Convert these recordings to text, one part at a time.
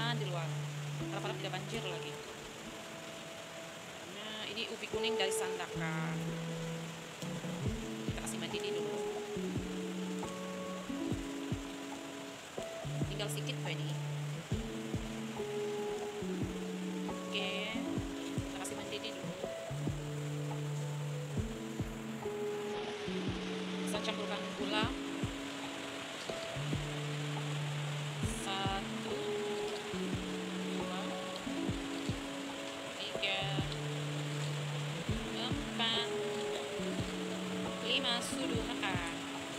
di luar. Harap-harap tidak banjir lagi. Nah, ini ubi kuning dari Sandaka. Kita kasih mendidih dulu. Tinggal sedikit kok ini. Oke, kita kasih mendidih dulu. Kita campurkan gula. 1, 2, 3, 4, 5 sudah makan.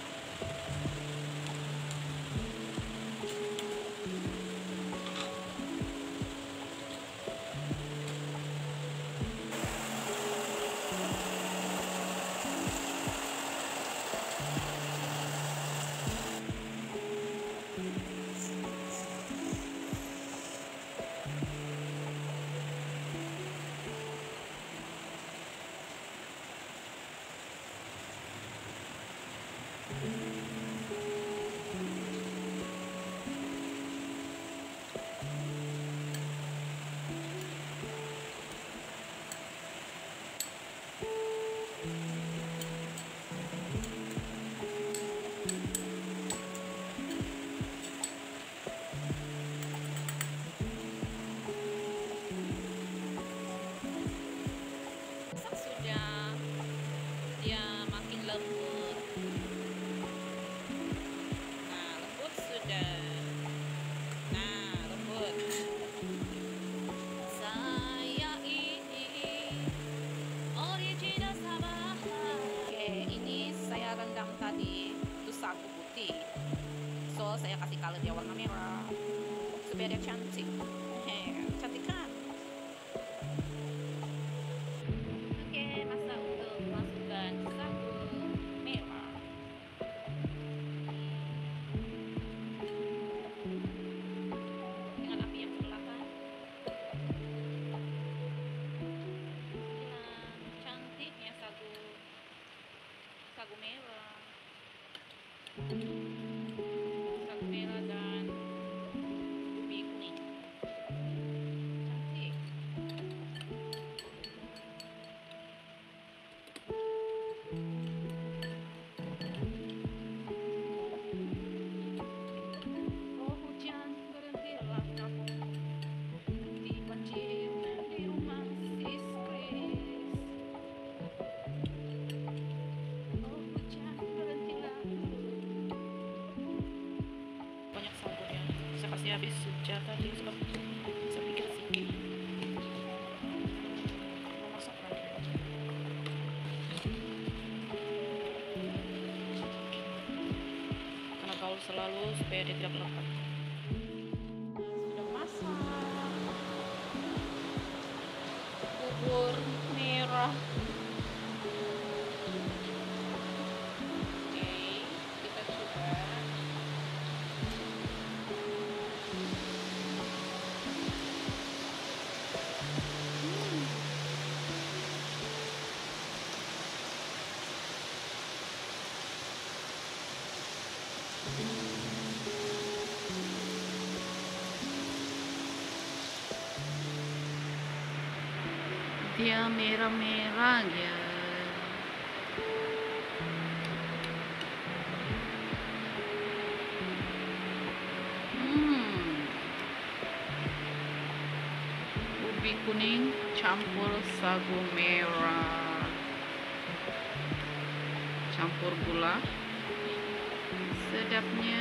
Sudah, dia makin lembut. Nah, lembut sudah. Nah, lembut. Saya ini original Sabah. Oke, ini saya rendam tadi itu sagu putih. So, saya kasih color dia warna merah supaya dia cantik. Cantik kan? Oke, masa untuk masukkan sagu merah. Dengan api yang perlahan. Cantiknya sagu merah. Sagu merah dan ubi kuning. Cantik. Oh, hujan berhentilah kamu di banjir di rumah sis Chris. Oh, hujan berhentilah. Banyak sagunya. Saya kasih habis sejak tadi sebab saya pikir sedikit. Mau masak lagi. Karena gaul selalu supaya dia tidak melekat. Sudah masak bubur merah. Oke, kita coba. Dia merah-merah ya. Ubi kuning campur sagu merah, campur gula, sedapnya.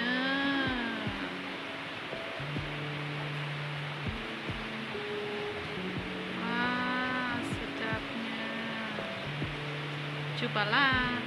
Cobalah.